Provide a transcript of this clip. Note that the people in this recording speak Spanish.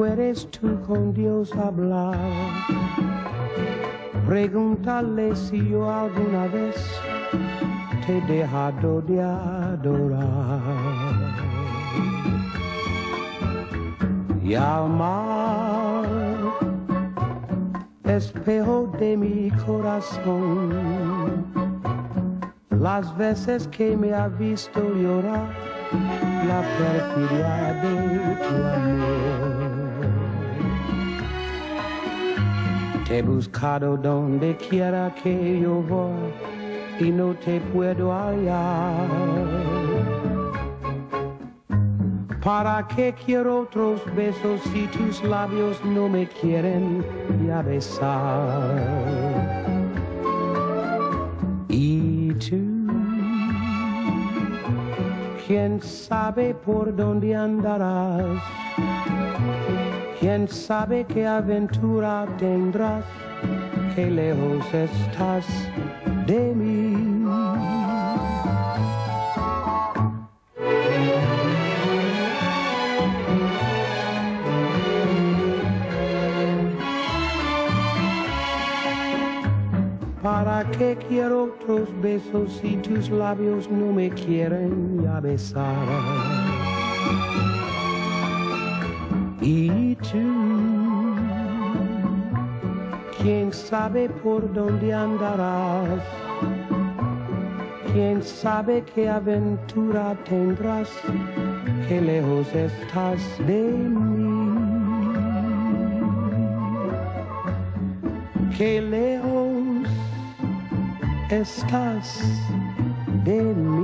puedes tú con Dios hablar, pregúntale si yo alguna vez te he dejado de adorar. Y al mar, espejo de mi corazón, las veces que me ha visto llorar, la perfidia de tu amor. Te he buscado donde quiera que yo voy y no te puedo hallar. ¿Para qué quiero otros besos si tus labios no me quieren ya besar? Y tú, quién sabe por dónde andarás, quién sabe qué aventura tendrás, qué lejos estás de mí. ¿Para qué quiero otros besos si tus labios no me quieren ya besar? Y tú, quién sabe por dónde andarás, quién sabe qué aventura tendrás, qué lejos estás de mí, qué lejos estás de mí.